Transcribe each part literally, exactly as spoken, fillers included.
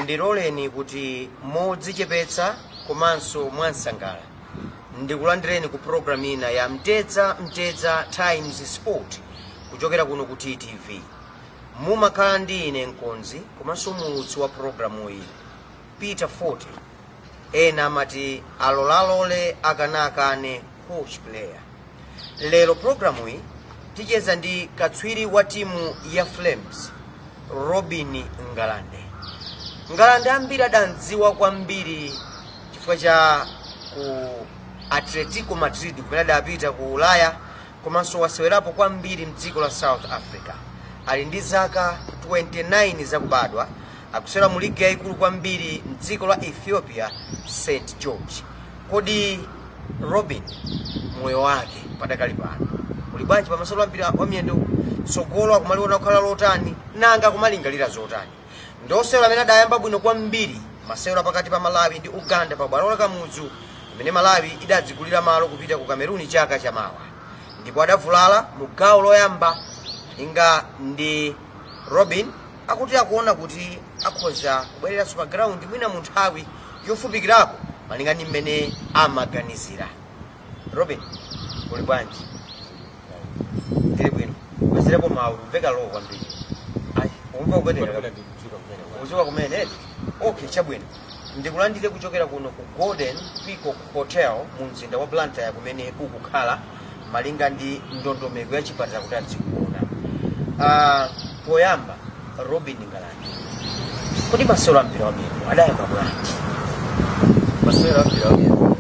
Ndiloleni kuti modzichepetsa komanso mwansangala ndikulandireni ku program ina ya Mtedza Mtedza Times Sport kuchokera kuno ku T T V. Mumakhala ndi ine Nkonzi komanso mulutsi wa programu iyi Peter Forte, ena amati alolalole akanakane coach player. Lero programu iyi ticheza ndi katswiri wa timu ya Flames Robin Ngalande. Ngalande ambiri adandziwa kwambiri chifukwa cha ku Atletico Madrid kumene adapita ku Ulaya komanso wasewerapo kwambiri mdziko la South Africa. Ali ndi zaka twenty-nine zakubadwa, akusewera mu ligi yaikulu kwambiri mdziko la Ethiopia Saint George. Kodi Robin moyo wake padakali pano uli bwanji pa masolo ampira wa miyendo tsogolo akumaliona kukhala lotani nanga kumalingalira zotani? Ndosewera amene adayamba bwino kwambiri masewera pakati pa Malawi ndi Uganda pa bwalo la Kamuzu imene Malawi idadzigulira malo kupita ku Cameroon chaka chamawa, ndipo adavulala mu gawo loyamba inga ndi Robin akuti akuona kuti akhoza kubwerera super ground mwina mu nthawi yofupikirako malinga ndi mmene amaganizira. Robin uli bwanji? Tili bwino. Wasirepo mawu mveka lowo kwambiri. Ayi, umva ukwenera. Uzuka kumene? Okay, chabwino. Ndikulandire kuchokera kuno ku Golden Peacock Hotel mu mzinda wa Blantyre kumene ukukhala malinga ndi ndondomeko ya chipatala kuti adzikuona. Ah, poyamba Robin Ngalande. Kodi masewero ampira wa miyendo adayamba bwanji? Masewero ampira wa miyendo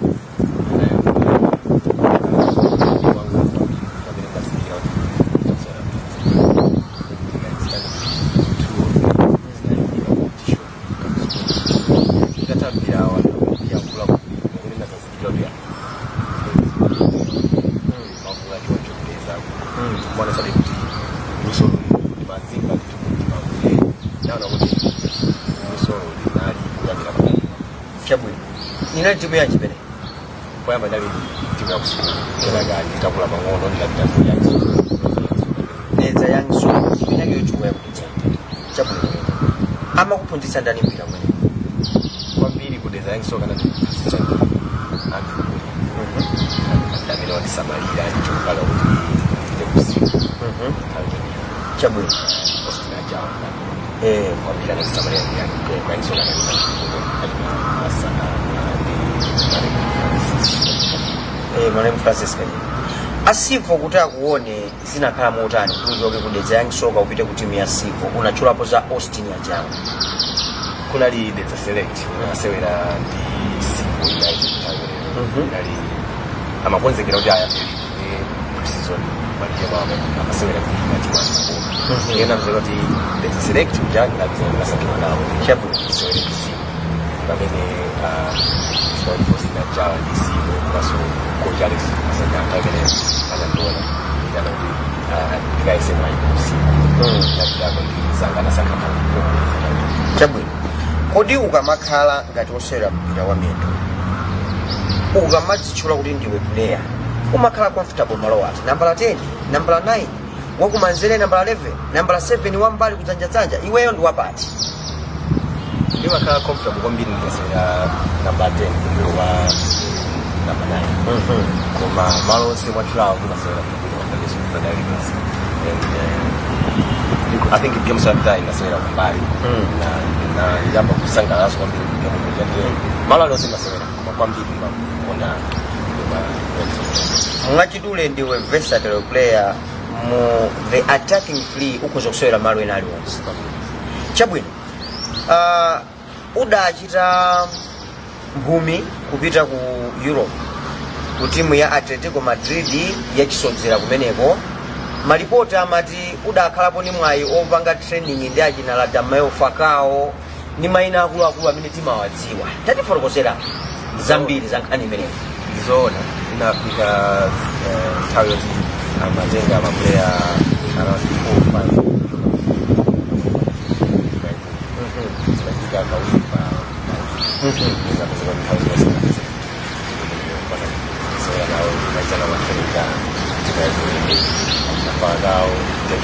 Nina timu ya chipene kwa yamba ndali timu ya kusukulu kena gani takula mangono ndila timu ya kusukulu Nedza Young Soul chipene kiyo chukwa ya kutitsa chabwino ama kupundisa ndani mpira mwene kwa mbili kudeza Young Soul kana kutitsa andi ndamene wanisamalira chukala kuti ndile kusiku chabwino osina jawa eh kwa mbili wanisamalira kwa Young Soul kana asana eh Mwalimu Francis Kanyika Asivo kuti akuone zinakhala motani kuti uchoke kudeza Young Soul upite ku timu ya Sivo unachulapo za Austin ya Jawa kunali Dedza Select unasewera ndi Sivo ya Italy nali amakonzekera kuti ayambire pre-season malije mama akasewera ku timu yena mzero kuti Dedza Select ujani na bizonga sakima nawo chabu sewera ku Sivo pamene Stone Post na Jawa ndi Sivo kwaso coach Alex asanga pamene anandola ndana ndi guys mwa Sivo na ndako ndi sanga na sanga chabwino. Kodi ukamakhala ngati osewera mpira wa miyendo ukamadzichula kuti ndiwe player umakhala comfortable malo ati nambala ten nambala nine wakumanzere nambala eleven nambala seven wambali kudzanjadzanja iweyo ndi wapati? ndimakhala comfortable kwambiri ndikasewera namba ten kumiro wa namba nine koma malo onse mwachulawo ndimasewera kumiro wa ndageso kudadalibasi and I think it games like that inasewera kumbali na njamba kusangalaswa kwambiri kugemu kujadile malo alose masewera kwa kwambiri mbona Mwachidule ndiwe versatile player mu the attacking free ukuzo kusewera malo ena aliwonse chabwino. Uh, udachita mphumi kupita ku Europe ku timu ya Atletico Madrid yachisodzera kumeneko. Malipoti amati udakhalapo ni mwayi opanga training ndi achina la Damayo Fakao ni maina akulu akulu amene timawadziwa. Tati fotokozera zambiri za nkhani imeneyi. Zona inafika nthawi yoti amatenga amaplayer around four or five kaulipa za kuzima mtauzi wa sana so ya nao maizana wakinika katika hizo nafaa nao jadi kwa wao Aguero eh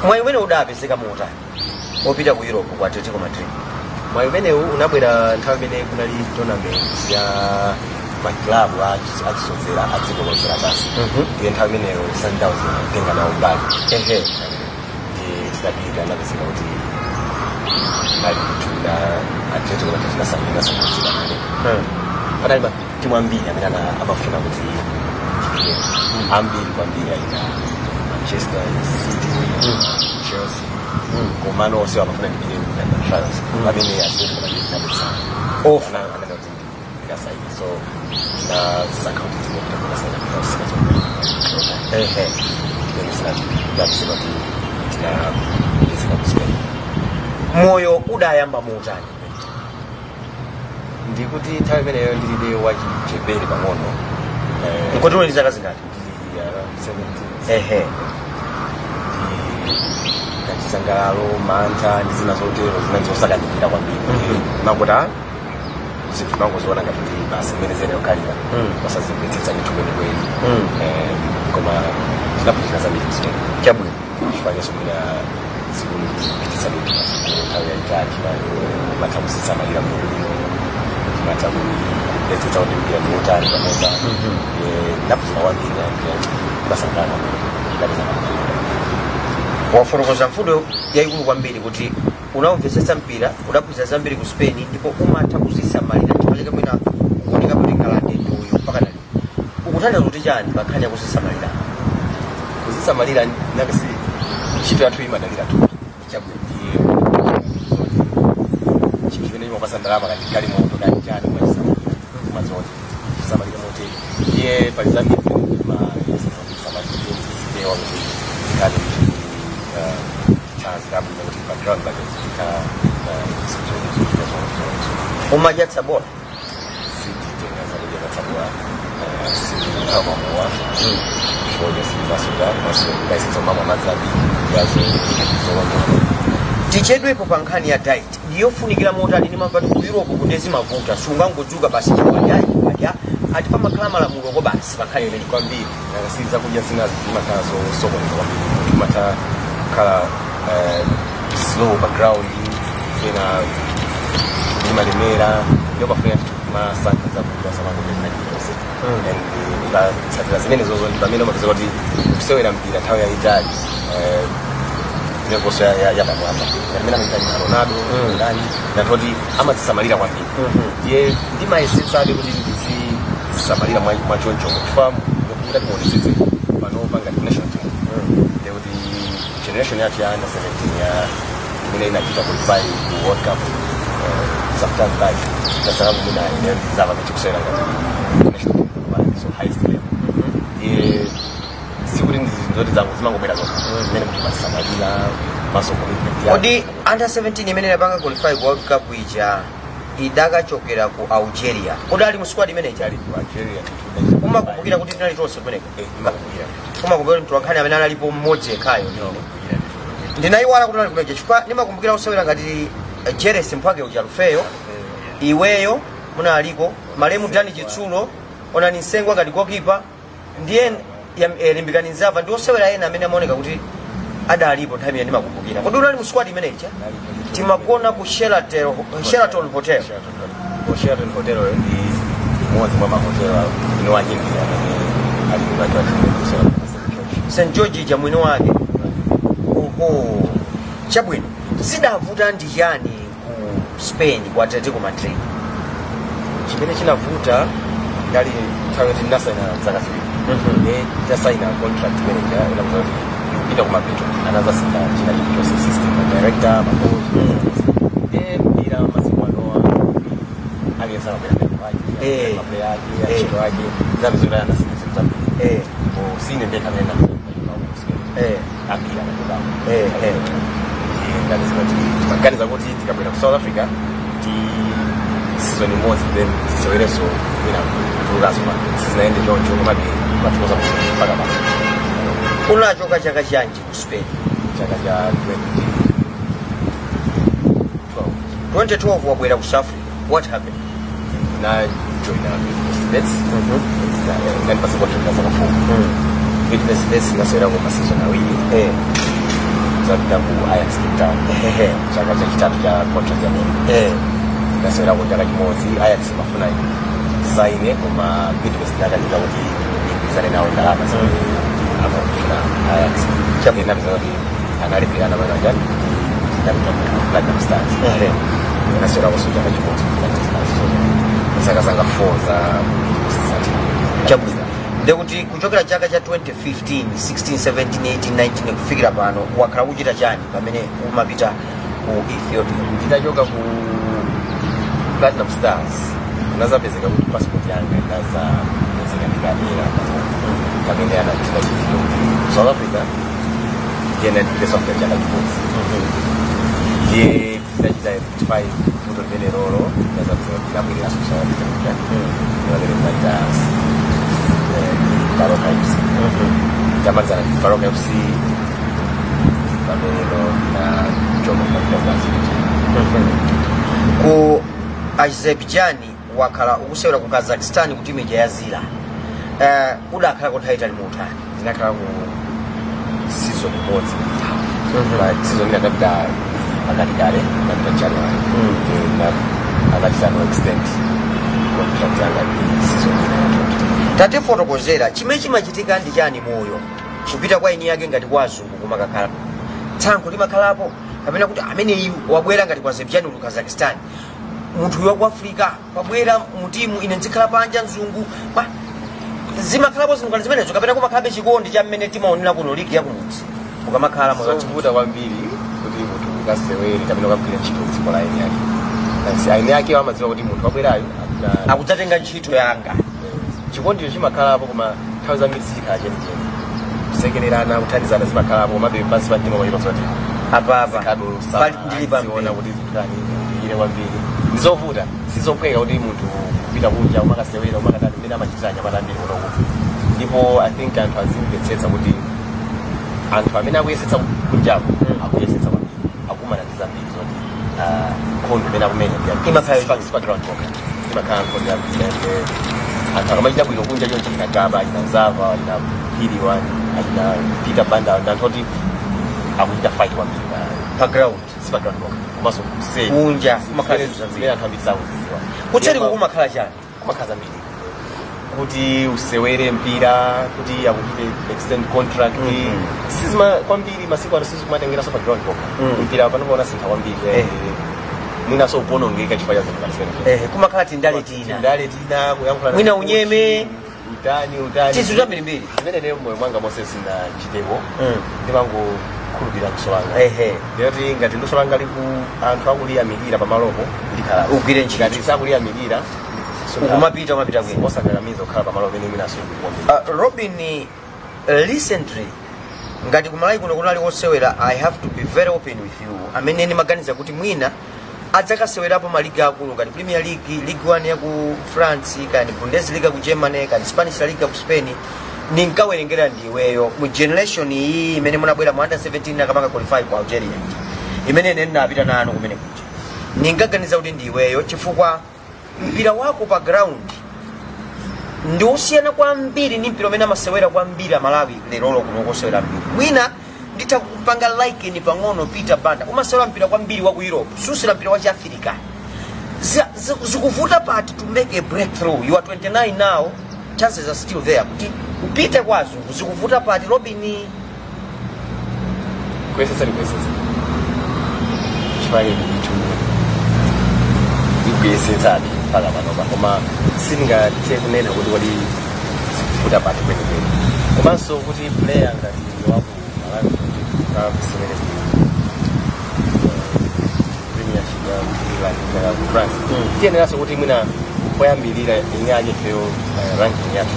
mwayi umene udapezeka mota opita ku Europe kwa Atletico Madrid. Mwayi umenewu unabwera nthawi imene kunali tournament ya maklabu achisozera adzigolozera basi. Ndiye nthawi imeneyo Sundowns itenga nawo mbali. Ehe. Tidapita napezeka kuti mali tuna Atletico Madrid nasamina sakutsira nane. Padali timu ambiri amene amafuna kuti ambiri kwambiri aina Manchester City, Chelsea, komano onse amafuna ndipite na France. Pamene Atletico Madrid napeza. Oh, na anaenda kuti ndikasaidi. So na sakauti timu kutakuwa sana France kazo. ehe. Ndio sana ndapeza kuti tina ndizika kuspend. Moyo udayamba motani. Ndikuti nthawi imeneyo ndilibe wachipembere pang'ono. Eh, Nkotolo ndi zaka zingati? ya seventeen. Ehe. Kachisangalalo, mantha ndi zina zotero zinazosakanikia kwambiri. Makuta zinthu mangoziona ngati kuti basi imene zene yokalira wasazimvetsetsa ndithu kwenikweni. Koma tinaphunzira zambiri kusiteni. Chabwino. Chifukwa cheso mwina zikupititsa ndithu nthawi yayitali mathamusisamalira mulimo mathamuletsetsa kuti mpira ndi utali pamodzi. Ndaphunzira kwambiri basangana ndapeza Wafotokoza mfundo yaikulu kwambiri kuti unaumvetsetsa mpira udaphunzira zambiri ku Spain ndipo umatha kuzisamalira chifukwa mwina kuoneka kuti ngalande nduyo mpaka nali ukuthandiza kuti chani pakhanya kuzisamalira kuzisamalira nakasi ntchito yathu imadalira tu chabwino chimene chimapasa ndalama kati kali moto kali chani mazoti kusamalira mote iye pali zambiri ma kusamalira zipewa kuti kali chance kabu kuti background budget ka umajatsa bora sititenga zaidi ya tabua kama mwa foja sivasuda maso kaisi tsoma madzabi yazo tichedwepo pa nkhani ya diet ndiyofunikira motani ndi mapati ku Europe kundezi mavuta sungangodzuka basi chakwadyayi adya ati pamakhala malamulo ko basi pakhale imene kwambiri siza kudya zina zimakazo sokoneza kwambiri mata kala slow background tena imalemera ndio bafanya masaka za kujua sababu na kikosi and ba satira zingine zozo ni bameno makazo kuti kusewera mpira tawe ya Italy eh level ya ya baba hapa mimi na Ronaldo ndani na todi ama zisamalira kwa mimi ye ndima essence ade kuti ndizi zisamalira mwa choncho kufahamu ndio kuona sisi panova ngati national team leo di generation ya under seventeen ya ile inapita qualify ku World Cup sometimes like kwa sababu mimi na ile zama kitu kusema ngati so high level ye sikuti ndizote zangu zimangopera zote mimi mtu masamalira maso commitment ya odi under seventeen imene yapanga qualify ku World Cup ija idaka chokera ku Algeria odali mu squad imene ija ali ku Algeria umakumbukira kuti tinali tonse kumeneko eh imakumbukira umakumbukira mtu wakhani amene analipo mmodzi ekayo ndinayiwala kuti nali kumeje chifukwa ndimakumbukira kusewera ngati Jerez Mpwake uja Rufeyo iweyo munaliko Malemu Dani Chitsulo onani Nsengwa ngati goalkeeper ndiye limbikani nzava ndi osewera ena amene amaoneka kuti adalipo nthawi imene ndimakumbukira kodi unali mu squad imene ija timagona ku Sheraton Sheraton Hotel ku Sheraton Hotel ndi mmoja mwa mahotela inawanyingi alipata Saint George ija mwino wake oho chabwino sidavuta ndi yani ku Spain kwa Atletico Madrid chimene chinavuta ngali tawe tinasa ina zaka ziwiri eh just sign a contract manager ila mzuri kupita kwa Petro anaanza sita jina la process system director makozi eh bila masimanoa alianza kwa eh mambo yake ya chito yake za vizuri ana sisi mzambi eh o sine ndeka nenda eh akila na kwa eh eh ndani zimati magari za kuti tikabwera ku South Africa ti season moja then sisoereso mina turazima sinaende jonjo kama bi watukoza mpaka baba unachoka chaka chanji ku Spain chaka cha twenty twelve wabwera ku South Africa what happened na join us bets then passport za mafumu fitness bets na sera kwa season awili eh za napita ku Ajax Cape Town chaka chachitatu cha contract yamene ndasewera ku chaka chimodzi Ajax mafuna saine koma Bidvest ndakaniza kuti igwirizane nawo ndalama zimene amafuna Ajax chapena kuti analipirana bana njani ndapita ku Platinum Stars ndasewera ku chaka chimodzi Platinum Stars saka sanga four za chabuza ndekuti kuchokera chaka cha twenty fifteen, sixteen, seventeen, eighteen, nineteen kufikira pano wakhala kuchita chani pamene umapita ku Ethiopia? Nditachoka ku Platinum Stars kunazapezeka kuti passport yanga ndaza pezeka ndikadera pamene anachita chifo South Africa ndiye ndipesa kwa chaka chimodzi ndiye ndachita five futo limene rolo ndazapezeka kuti ndabwirira ku South Africa ndabwirira ndaita Baroka F C Jamaica Baroka F C Pamelo na Jomo ku Azerbaijan wakhala ukusewera ku Kazakhstan kuti meja ya Zira eh udakhala ku title mutani ndinakhala ku season imodzi but season ina ndabda akati kale ndabda January na akati no extent contract yanga season tate fotokozera chimene chimachitika ndi chani moyo kupita kwa ini yake ngati kwa azungu kumakakhala tsankho limakhalapo kapena kuti amene iyu wabwera ngati kwa Azerbaijan ku Kazakhstan munthu wa ku Africa wabwera mu timu ine nzikhala panja mzungu ba zimakhalapo zingala zimenezo kapena kumakhalabe chikondi cha mmene timaonera kuno ligi ya kumudzi ukamakhala moyo wachivuta kwambiri kuti munthu kasewere kapena kugwira ntchito dziko la ini yake kasi aine yake amadziwa kuti munthu wabwerayo akudzatenga ntchito yanga chikondi chimakhalapo koma nthawi zambiri zikhala chenicheni kusekererana kuthandizana zimakhalapo komabe pansi pa mtima paliponso kuti apa apa pali ndili pamene kuti zikutani ile kwambiri ndizovuta sizophweka kuti munthu kupita kunja umakasewera umakatani mmene amachitira nyamata ambiri kunoku ndipo I think anthu azimvetsetsa kuti anthu amene akuyesetsa kunjapo akuyesetsa kwambiri akumana ndi zambiri zoti nkhondo imene akumenya imakhala ground poker imakhala nkhondo ya anthu akamachita bwino kunja chonchi inagaba inazava ina hili wani ina Peter Banda ndanthu kuti akuchita fight kwambiri pa ground sipa ground poker komanso kusei kunja kumakhala zimene anthu ambiri sakuzidziwa kutseri kumakhala chani kumakhala zambiri kuti usewere mpira kuti akupite extend contract sizima kwambiri masiku ano sizikumatengera so pa ground poker mpira panopaona sintha kwambiri mwina so uponongeka chifukwa cha zimene eh kumakhala tindale tina tindale tina kuyankhula mwina unyeme utani utani chizu cha mbiri zimene ne moyo mwanga Moses na chiteko ndimango khulupira kusolanga ehe ndiyoti ngati ndosolanga liku anthu akuliya mikira pamalopo ndikhala ugwire ntchito ngati sakuliya mikira ukumapita umapita kwina osakakamiza okhala pamalopo ene mwina asungu kwambiri Robin recently ngati kumalayi kuno kunali wosewera I have to be very open with you amene ni maganiza kuti mwina adzakasewerapo maliga akulu ngati Premier League, Ligue one ya ku France, kani Bundesliga ku Germany, kani Spanish La Liga ku Spain. Ninkawerengera ndiweyo mu generation iyi imene munabwera mu under seventeen akamaka qualify ku Algeria. Imene nene napita nanu kumene kuja. Ninkaganiza kuti ndiweyo chifukwa mpira wako pa ground ndi usiyana kwambiri ni mpira umene amasewera kwambiri Malawi lero kuno kosewera mpira. Mwina nditakupanga like ni pang'ono Peter Banda umasewera mpira kwambiri wa ku Europe susira mpira wa Africa zikuvuta part to make a breakthrough. You are twenty-nine now, chances are still there kuti upite kwazo zikuvuta part. Robin kwesesa kwesesa chifanye bitu ikwesesa pala manoba koma singa tekunena kuti wali zikuvuta part kwene kwene komanso kuti player ngati wapo kusimele premiership ya England na France tiene naso kuti mwina poyambirira inyaje feo ranking ya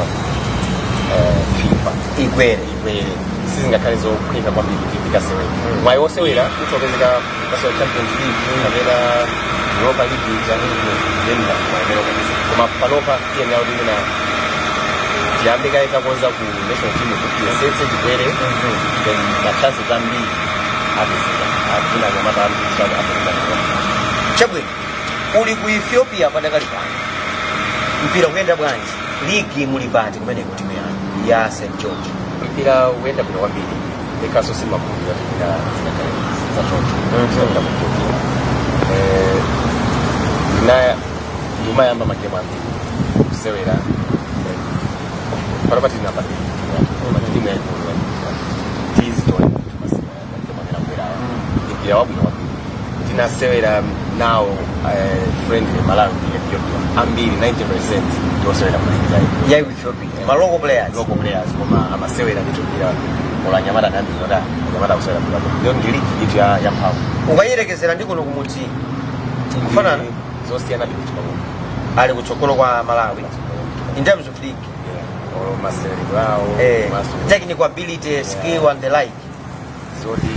FIFA ikwere ikwere sizingakhale zokhwika kwambiri kufika sewe mwayi wosewera kuthokozeka kaso Champions League kabela Europa League jamii yenda koma panopa tiene nawo ndina yambika ikakonza ku national team kuti sese chikwere then na chance zambi abisika akina nyamata ampisha Afrika chabwe uli ku Ethiopia padakali pano mpira uenda bwanji ligi muli pati kumene kuti ya Saint George mpira uenda bwino kwambiri ikaso simakuja ina za chocho za mtoto eh na nyuma yamba makema kusewera parapati na pati timu ya tizi to makema na mbera ya wabu wabu tinasewera now uh, friend Malawi Ethiopia ambili ninety percent tosewera muri ya Ethiopia ma local players local players koma amasewera bitubira ola nyamara kandi ndoda nyamara kusewera kwa ndio ndili kitu ya ya mpavu ukayerekezera ndiko nokumuti kufanana zosiyana bitu ali kuchokolo kwa Malawi in terms of league or master wao eh technical ability skill and the like zoti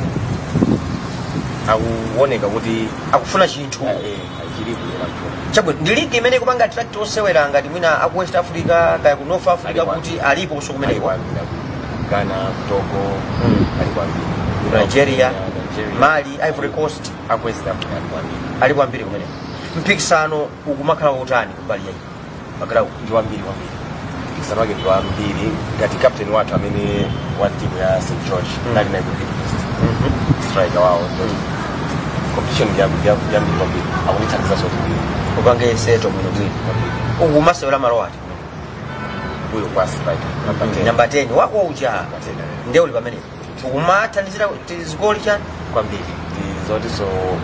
akuoneka kuti akufuna chinthu eh achilipo chabwe ndi league imene kupanga attract osewera ngati mwina aku West Africa kaya ku North Africa kuti alipo kuso kumeneko Ghana Togo alipo Nigeria Mali Ivory Coast aku West Africa alipo ambiri kumeneko mpikisano ukumakhala utani kubali yayi magrau ndi wambiri wambiri mpikisano wake ndi wambiri ngati captain watu amene wa timu ya Saint George ndali naye kuti striker wao competition ya ya ya mbili akunithandiza sote upange seto muno bwino ukumasewera malowati uyo kwa striker number ten wako uja ndio uli pamene ukumathandizira tizigoli chani kwa mbili zote so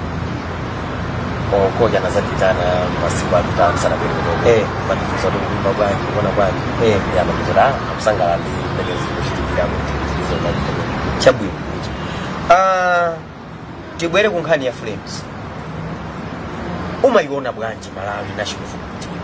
koja nazakitana masiba tutamsana bero eh banifuza ndo kumba bwanji kuona bwanji eh ya makutora akusangala ndi mbelezi kuchitikira kuti tizo na chabwino ah tibwere ku nkhani ya Flames umayiona bwanji Malawi national football team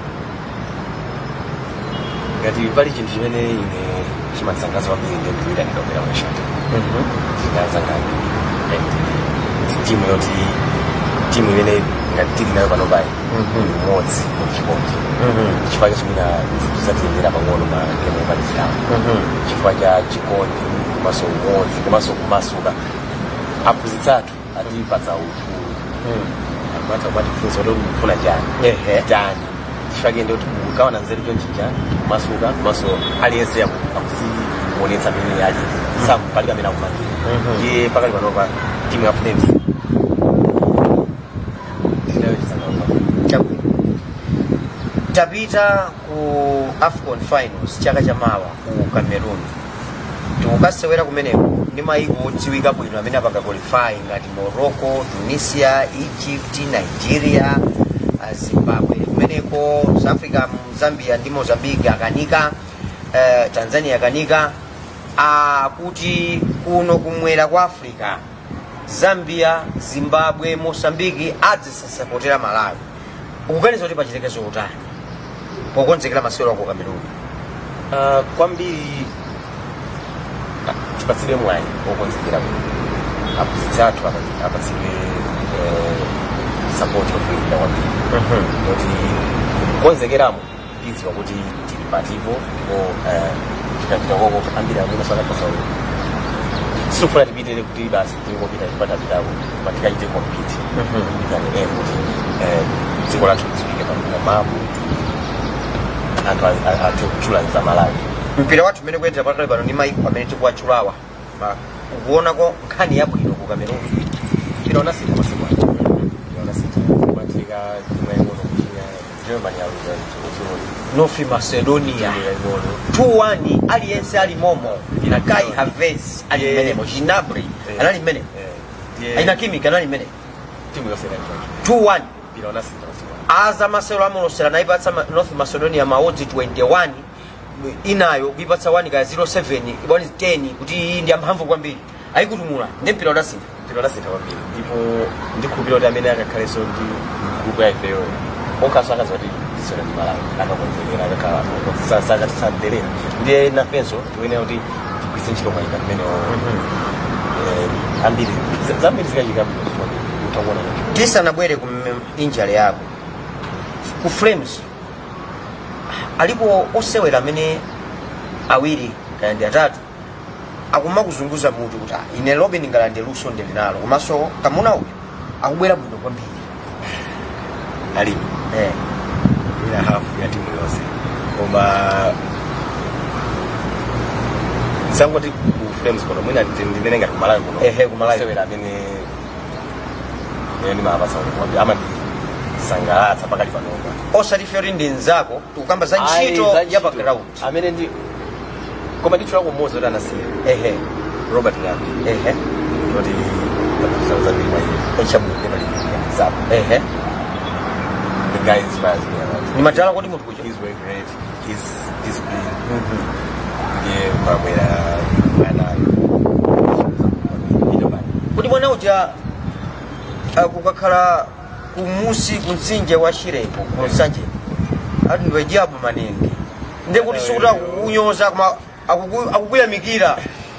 ngati pali chinthu chimene ine chimatsangaza kwambiri ndi kuita ndikapera mashati mhm ndazangani timu yoti timu imene ngati nayo pano bai modzi muchipoti chifukwa chimina zisatiyendera pang'ono ma kemo palizirawo chifukwa cha chikondi komanso umodzi komanso kumasuka aphunzitsatu atipatsa ufulu amata matifunso kuti mufuna chani ehe chani chifukwa kende kuti ukaona nzeru chonchi chani kumasuka komanso aliyense akuzimuonetsa amene ali sakupalika amene akumangira ndiye pakali panopa timu ya Flames tapita ku AFCON finals chaka cha mawa ku Cameroon tukasewera kumeneko ndi mayiko odziwika bwino amene apanga qualify ngati Morocco, Tunisia, Egypt, Nigeria, Zimbabwe kumeneko South Africa, Zambia ndi Mozambique akanika eh, Tanzania akanika akuti kuno kumwera kwa Africa Zambia, Zimbabwe, Mozambique adzisapotera Malawi ukuganiza kuti pachitekezo utani pokonzekera masewero ako Cameroon uh, kwambiri tipatsidwe mwayi okonzekera aphunzitsatu apatsidwe support yofunikira kwambiri kuti kukonzekeramo idziwa kuti tili patipo ndipo tikapita koko ambiri amene sakapasa sifuna tipitire kuti basi tingopita tipata pitako matikachite compete ikane kuti dziko lathu lidziwike pamapu anthu athe kutchula za Malawi mpira wathu umene kuyendera pakali pano ndi mayiko amene tikuwatchulawa ukuonako nkhani yabwino ku Cameroon mpira unasintha masiku ano unasintha kumatika timayengono kuchinya Germany aluza North Macedonia two one aliyense ali momo na Kai Havertz ali menemo Gnabry anali menemo aina kimika anali menemo timu yose ina two one mpira unasintha masiku aza masewero amulosera naipatsa North Macedonia maodzi twenty-one inayo kuipatsa one ka zero seven iboni ten kuti ndi amphamvu kwambiri ayikutumula ndi mpira unasintha mpira unasintha kwambiri ndipo ndikhulupirira kuti amene akakhaleso ndi group ya ifeyo okasaka zoti sera ndi Malawi akakonzekera akakhala sasa saka tisadelera ndiye nafenso tiwene kuti tikwise ntchito mwayika mmene eh ambiri zambiri zikachika bwino utaona tisanabwere ku injury yako ku Flames alipo osewera amene awiri kaya ndi atatu akuma kuzunguza mutu kuti ine Robin Ngalande luso ndili nalo komanso kamuna uyu akubwera bwino kwambiri alipo eh ina half ya timu yose koma sangoti frames kono mwina ndinene ngati kumalawi kuno ehe kumalawi sewera amene yani mabasa kwa ama ndi sangalatsa pakali panopa osati fyori ndi nzako tukamba za ntchito ya background amene ndi koma ndicho lako mmozi oti anasiya ehe Robert Nyabi ehe kuti ndafusa za ndima hii echabu zapo ehe the guy inspires me a lot ni matala kuti mutu kucho he's very great he's disciplined ndiye pabwera anayo kuti mwana uja kukakhala kumusi kunsinje wa Shireko kunsanje ati ndiwe jabu manenge ndiye kuti sikuta kunyoza kuma akukuyamikira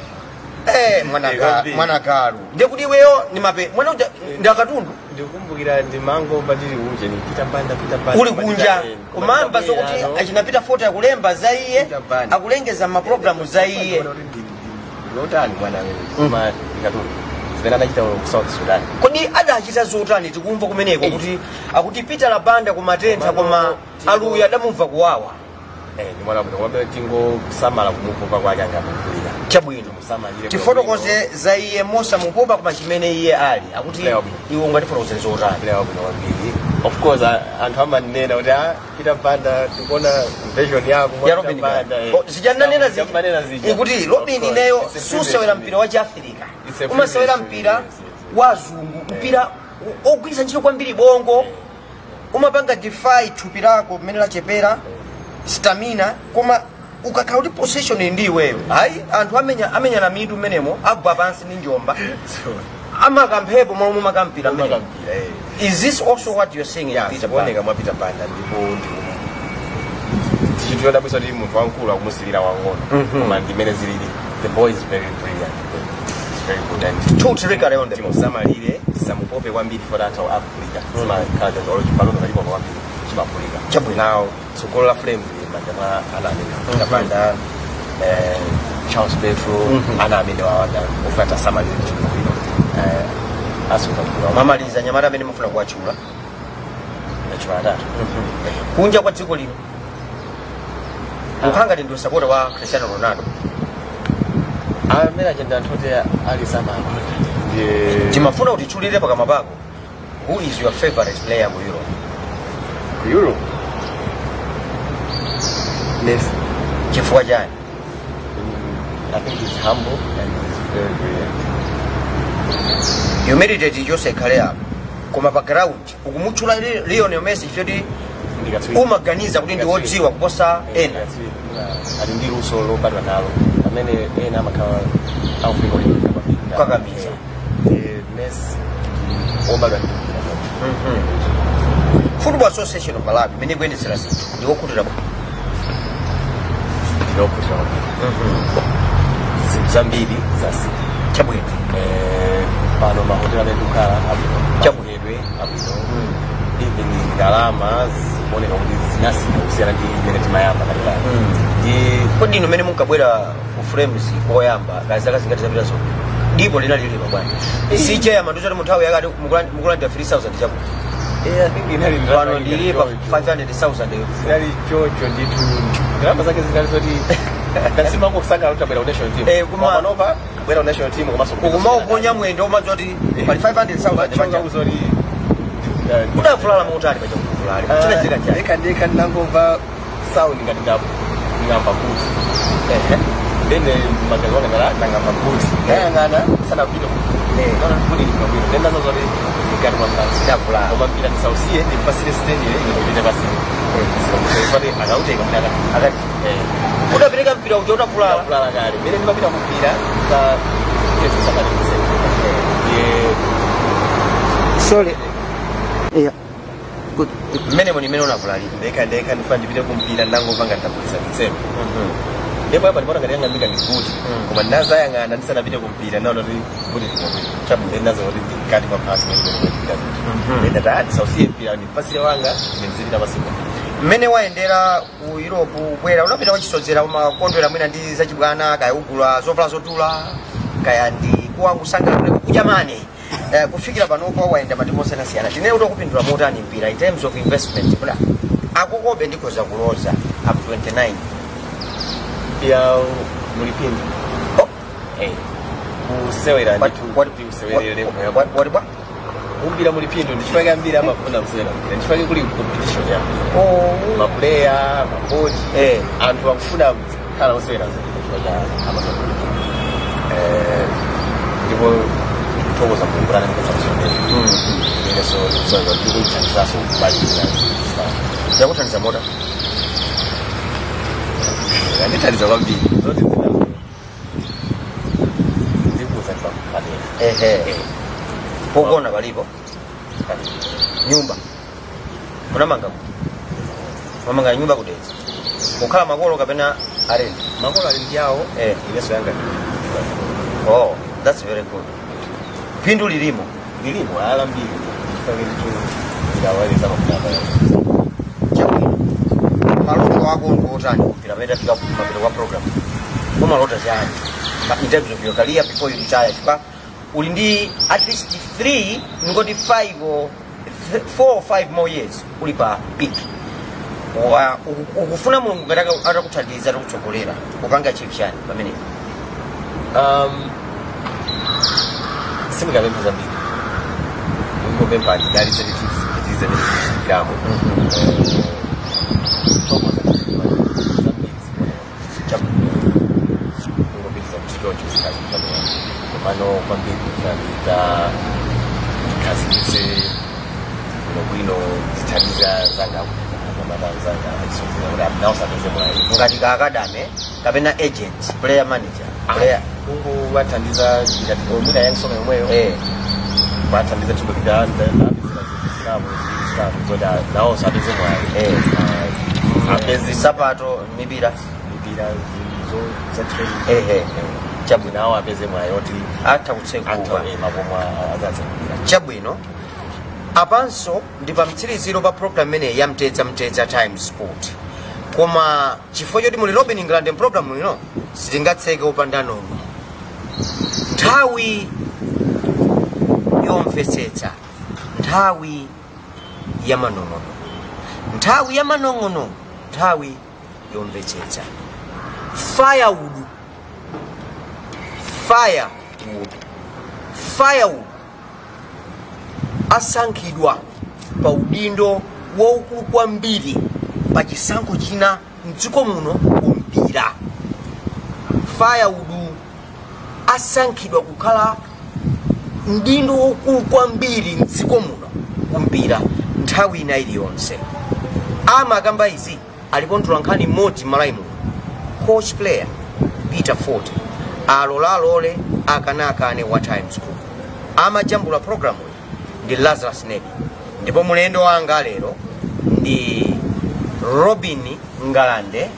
eh mwana ga mwana galu ndiye kuti iweyo ni mape mwana uja ndakatundu ndikumbukira ndi mango badiri uje ni pita panda pita panda uli kunja kumamba zokuti achinapita foto yakulemba za iye akulengeza ma programu za iye lotani bwana wewe kuma ndikatundu zimene anachita ku South Sudan kodi adachita zotani tikumva kumeneko kuti akuti pita la banda kumatentha koma aluya adamumva kuwawa eh ni mwana bwana wabe tingo samala kumupopa kwake angamukulira chabwino musamalire tifotokoze za iye mosa mupopa kuma chimene iye ali akuti iwo ngatifotokoze zotani leo bwana wabili of course anthu amanena kuti ah pita banda tukona version yako ya Robin banda sijana nena zija ikuti Robin nayo susewera mpira wa Afrika umasewera mpira wazungu mpira ogwiza ntchito kwambiri bongo umapanga defy thupi lako mmene lachepera stamina koma ukakhala kuti possession ndi wewe hayi anthu amenya amenya na mitu menemo agwa pansi ndi njomba amakamphepo mwa makampira makampira is this also what you're saying yeah Peter Banda kama Peter Banda ndipo ndicho ndabisa ndi munthu wankulu akumusilira wang'ono koma ndimene zilili the boy is very brilliant very good and totally carry on the musamalire samupope kwambiri for that of Africa sima kaja olochi palono kalipo kwambiri chimapulika chabwe now sokola flame mandama alamina Peter Banda eh Charles Petro anamene wawanda ufata samalire chimapulika eh asuka kwa mamaliza nyamara amene mufuna kuwachula nachwa data kunja kwa dziko lino ukanga ndi supporter wa Cristiano Ronaldo amene agenda ntote ali sama ndiye timafuna utichulire pakama pako who is your favorite player mu Europe ku Europe Messi chifukwa chani I think he's humble and he's very brilliant you meditate Jose Kalea koma background ukumuchula Lionel Messi choti umaganiza kuti ndi wodziwa kuposa ena ali ndi luso lobadwa nalo amene ena amakhala aufika kakamiza Messi obadwa Football Association of Malawi mene kuyendetsera zinthu ndi wokutira ndokutira zambiri zasi chabwino eh pano mahotela edukala abino chabwedwe abino even ndalama ziboneka kuti zinasi kusiyana ndi imene timayamba kalera ndi kodi ino mene munkabwera ku frames koyamba kazaka zingati zapita zo ndipo linali lilipa bwana si chaya manduzo kuti muthawi yakati mukulanda three thousand chako eh I think inali pano ndilipa five hundred thousand zinali chocho nditu ndalama zake zinali zoti kasima kusaka utabera national team eh kuma nova bwera national team komaso kuma uponya mwendo umazoti pali five hundred thousand changa uzori udafulala motali pacha kufulali tinazika chani ndeka ndeka ndangova sound ngati ndapo ngamba kuti eh then magazona ngala ngamba kuti ngaya ngana sana video eh nona kuti ngabiro then nazo zori ngati kwamba ndafula koma bila nisausie ndi pasile stand ile ile basi eh sio pale anauteka mtaka akati eh udapeleka mpira uja utafulala fulala kale mene ndimapita mpira ka kitu sana nise ye sorry yeah good mene moni mene unafulali ndeka ndeka ndifanya ndipite kumpira ndangova ngatambutsa mitsemo ndipo hapa ndipona ngati yanga mbika ndikuti koma ndaza yanga ndisana ndipite kumpira naona ndi kuti chabu ndazo ndi kati kwa pass ndipita ndenda tadi sausie mpira ni pasile wanga ndizipita pasipo mene waendera ku Europe bwera unapita wachisodzera makondwera mwina ndi zachibwana kaya ugula zovala zotula kaya ndi kuwangu sangala kule kujamani eh, kufikira pano kwa waenda matimo sana siyana tine utokupindula motani mpira in terms of investment bula akukobe ndikoza kuloza up twenty-nine ya mulipindi oh eh kusewera What- nditu what- kusewerere what- what- what about? umbira muri pindu ndichifaka mbira amafuna kusewera ndichifaka kuli competition ya Oh. maplayer macoach Eh. anthu akufuna khala kusewera ndichifaka amafuna eh ndipo kutokoza kumbulana ngosasonde ine so so ndiko chanzaso bali na Yakuthandiza moda. ndithandiza kwambiri zoti zina ndikuza kwa padera Ehe. Pogona palipo. Nyumba. Munamanga. Mamanga nyumba kudetsa. Kukhala makolo kapena arena. makolo ali ndiyawo Eh. ineso yanga Oh, that's very good. Pindu lilimo. lilimo ala mbili ndifake nditu ndawaliza mafuna Chabwino. Maloto wako ndotani kupira peta fika kumapita kwa program. Koma lota chani. In terms of your career before you retire, fika uli ndi at least three, ngoti five or th- four or five more years uli pa peak. Wa uku- ukufuna Mulungu kataka atakuthandiza atakutsogolera. Upanga chief chani pamene. um simikapempha zambiri ingopempha ndidalitse nditize ndikamo ingopitisa mchichocho sikaikamea komano kwambiri kunaita ikhazikitse bwino zithandiza zanga zanga aisozina kuti amnausapeze mwayi Ngati ka academy kapena agent, player manager. Player. kungu wathandiza ngati omwina yansoma yomweyo Eh. bathandiza chimbo kidanda nabiziramu ziramu zoda nawo sabize mwayi Eh. apezi Sapato mipira. mipira zo za training Ehe. Chabwino. nawo apeze mwayi oti Atha kutsekuka. anthu mapomwa azazekukira Chabwino. Apanso ndi pa mtsiriziro pa program imene ya Mtedza Mtedza Time Sport. Koma chifukwa choti muli Robin England program ino sitingatseke upanda nono. Nthawi yomvetsetsa, nthawi ya manong'ono, nthawi ya manong'ono, nthawi yomvetsetsa. Firewood, firewood, firewood asankhidwa pa udindo waukulu kwambiri pa chisankho china mdziko muno kumpira. Firewood asankhidwa kukhala udindo waukulu kwambiri mdziko muno kumpira nthawi ina iliyonse. Amakamba izi alipo mtolankhani mmodzi m'malawi muno, coach player Peter Ford, alola alole akana akane wa Times Group. Amajambula programu ndi Lazarus Nebi, ndipo mulendo wanga lero ndi Robin Ngalande.